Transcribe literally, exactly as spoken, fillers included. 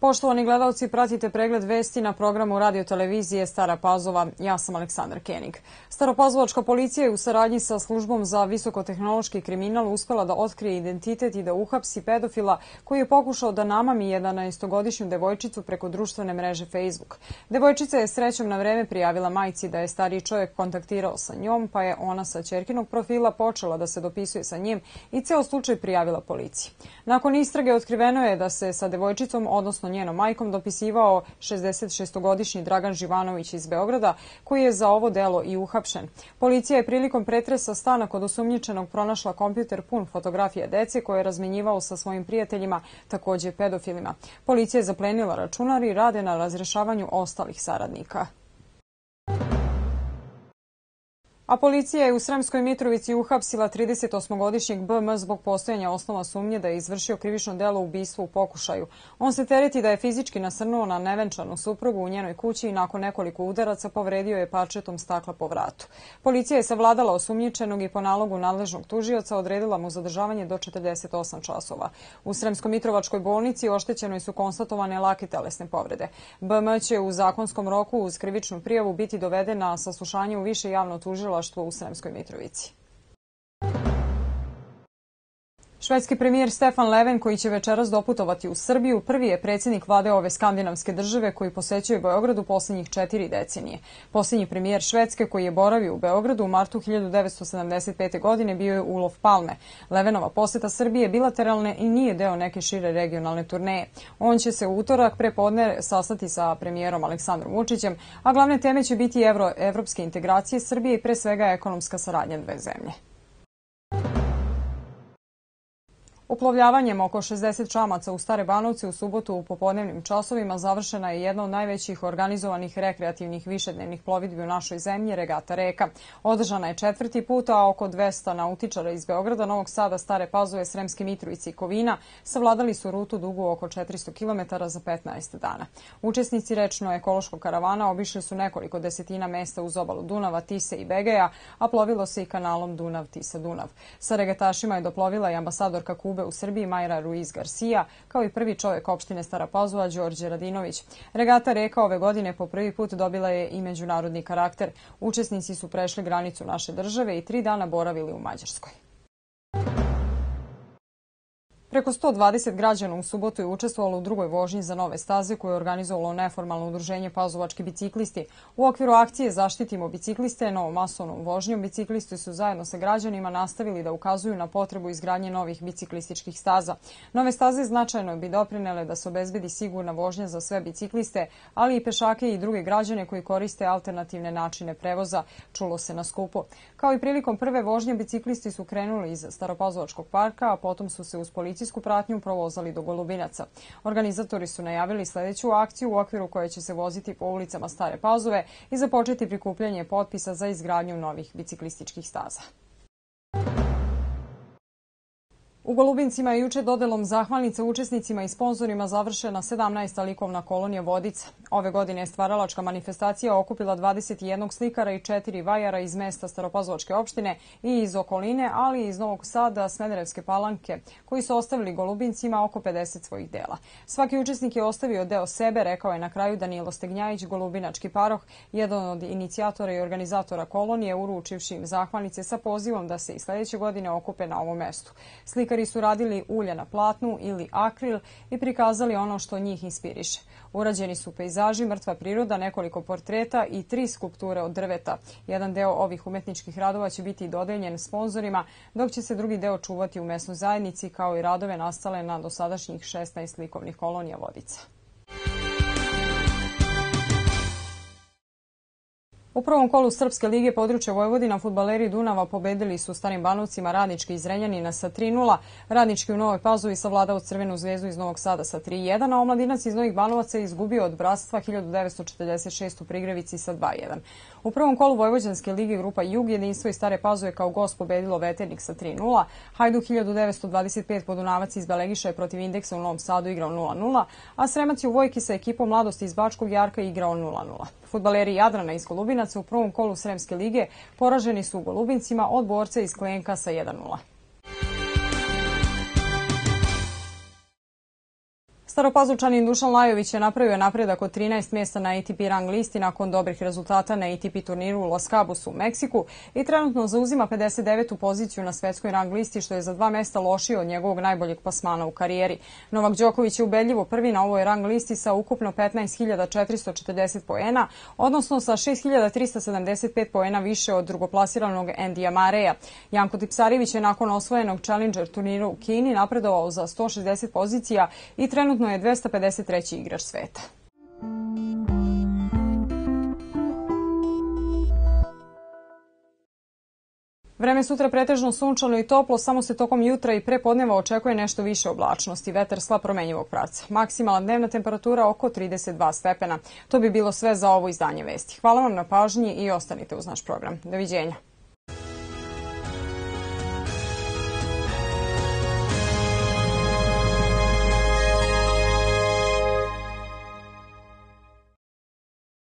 Poštovani gledalci, pratite pregled vesti na programu radio-televizije Stara Pazova. Ja sam Aleksandar Kenig. Staropazovačka policija je u saradnji sa službom za visokotehnološki kriminal uspela da otkrije identitet i da uhapsi pedofila koji je pokušao da namami jedanaestogodišnju devojčicu preko društvene mreže Facebook. Devojčica je srećom na vreme prijavila majci da je stariji čovjek kontaktirao sa njom, pa je ona sa ćerkinog profila počela da se dopisuje sa njim i ceo slučaj prijavila policiji. Nakon istrage otkriveno je da se sa devojčicom, odnosno njenom majkom, dopisivao šezdesetšestogodišnji Dragan Živanović iz Beograda, koji je za ovo delo i uhapšen. Policija je prilikom pretresa stana kod osumnjičenog pronašla kompjuter pun fotografija dece koje je razmenjivao sa svojim prijateljima, takođe pedofilima. Policija je zaplenila računar i rade na razrešavanju ostalih saradnika. A policija je u Sremskoj Mitrovici uhapsila tridesetosmogodišnjeg B M zbog postojanja osnova sumnje da je izvršio krivično delo ubistva u pokušaju. On se tereti da je fizički nasrnuo na nevenčanu suprugu u njenoj kući i nakon nekoliko udaraca povredio je parčetom stakla po vratu. Policija je savladala osumnjičenog i po nalogu nadležnog tužioca odredila mu zadržavanje do četrdeset osam časova. U Sremsko-Mitrovačkoj bolnici oštećenoj su konstatovane lake telesne povrede. B M će u zakonskom roku uz krivičnu prijavu biti doveden na saslušanje u više javno tužilaštvo u Sremskoj Mitrovici. Švedski premijer Stefan Löfven, koji će večeras doputovati u Srbiju, prvi je predsjednik vlade ove skandinavske države koji posećuje Beograd u posljednjih četiri decenije. Posljednji premijer Švedske koji je boravio u Beogradu u martu hiljadu devetsto sedamdeset pete. godine bio je Olof Palme. Löfvenova poseta Srbije je bilateralne i nije deo neke šire regionalne turneje. On će se u utorak prepodne sastati sa premijerom Aleksandrom Vučićem, a glavne teme će biti evro, evropske integracije Srbije i pre svega ekonomska saradnja dve zemlje. Uplovljavanjem oko šezdeset čamaca u Stare Banovce u subotu u popodnevnim časovima završena je jedna od najvećih organizovanih rekreativnih višednevnih plovidbi u našoj zemlji, regata Reka. Održana je četvrti put, a oko dvesta nautičara iz Beograda, Novog Sada, Stare Pazove, Sremske Mitrovice i Kovina savladali su rutu dugu oko četiristo kilometara za petnaest dana. Učesnici rečno-ekološkog karavana obišli su nekoliko desetina mesta uz obalu Dunava, Tise i Begeja, a plovilo se i kanalom Dunav-Tisa-Dunav. Sa regatašima je doplovila i ambasadorka Kube u Srbiji Majra Ruiz Garcia, kao i prvi čovjek opštine Stara Pazova Đorđe Radinović. Regata Reka ove godine po prvi put dobila je i međunarodni karakter. Učesnici su prešli granicu naše države i tri dana boravili u Mađarskoj. Preko sto dvadeset građana u subotu je učestvovalo u drugoj vožnji za nove staze koju je organizovalo neformalno udruženje Pazovački biciklisti. U okviru akcije Zaštitimo bicikliste novom masovnom vožnjom biciklisti su zajedno sa građanima nastavili da ukazuju na potrebu izgradnje novih biciklističkih staza. Nove staze značajno bi doprinele da se obezbedi sigurna vožnja za sve bicikliste, ali i pešake i druge građane koji koriste alternativne načine prevoza, čulo se na skupu. Kao i prilikom prve vožnje, biciklisti su krenuli iz Staropazovačkog parka, a potom su se uz policijsku pratnju provozali do Golubinaca. Organizatori su najavili sljedeću akciju u okviru koje će se voziti po ulicama Stare Pazove i započeti prikupljanje potpisa za izgradnju novih biciklističkih staza. U Golubincima je juče dodelom zahvalnica učesnicima i sponzorima završena sedamnaesta likovna kolonija Vodica. Ove godine je stvaralačka manifestacija okupila dvadeset jedan slikara i četiri vajara iz mesta Staropazovačke opštine i iz okoline, ali i iz Novog Sada, Smederevske Palanke, koji su ostavili Golubincima oko pedeset svojih dela. Svaki učesnik je ostavio deo sebe, rekao je na kraju Danilo Stegnjajić, golubinački paroh, jedan od inicijatora i organizatora kolonije, uručivši im zahvalnice sa pozivom da se i sljedeće godine okupe na ovom mestu. Slikari su radili ulje na platnu ili akril i prikazali ono što njih inspiriše. Urađeni su pejzaži, mrtva priroda, nekoliko portreta i tri skulpture od drveta. Jedan deo ovih umetničkih radova će biti dodeljen sponzorima, dok će se drugi deo čuvati u mesnoj zajednici, kao i radove nastale na dosadašnjih šesnaest likovnih kolonija Vodica. U prvom kolu Srpske lige područja Vojvodina fudbaleri Dunava pobedili su Starim Banovcima Radnički iz Renjanina sa tri nula. Radnički u Novoj Pazovi savladao Crvenu zvezdu iz Novog Sada sa tri jedan, a Omladinac iz Novih Banovaca je izgubio od Bratstva hiljadu devetsto četrdeset šeste. u Prigrevici sa dva jedan. U prvom kolu Vojvođanske lige grupa Jug Jedinstvo iz Stare Pazove kao gost pobedilo Veternik sa tri nula. Hajduk hiljadu devetsto dvadeset pet. Podunavac iz Belegiša je protiv Indeksa u Novom Sadu igrao nula nula, a Sremac je u Vojki sa ekipom Mladosti iz Bačkog Jarka igrao nula nula. Fudbaleri Jadrana iz Golubinaca u prvom kolu Sremske lige poraženi su u Golubincima od Borca iz Klenka sa jedan nula. Staropazulčanin Dušan Lajović je napravio napredak od trinaest mjesta na A T P rang listi nakon dobrih rezultata na A T P turniru u Los Cabosu u Meksiku i trenutno zauzima pedeset devetu poziciju na svetskoj rang listi, što je za dva mjesta lošije od njegovog najboljeg plasmana u karijeri. Novak Đoković je ubedljivo prvi na ovoj rang listi sa ukupno petnaest hiljada četiristo četrdeset poena, odnosno sa šest hiljada trista sedamdeset pet poena više od drugoplasiranog Endija Mareja. Janko Tipsarević je nakon osvojenog Challenger turnira u Kini napredovao za sto šezdeset pozicija i trenutno je dvesta pedeset treći igrač sveta. Vreme sutra pretežno sunčano i toplo, samo se tokom jutra i prepodneva očekuje nešto više oblačnosti, vetar slab promenjivog pravca. Maksimalna dnevna temperatura oko trideset dva stepena. To bi bilo sve za ovo izdanje vesti. Hvala vam na pažnji i ostanite uz naš program. Doviđenja.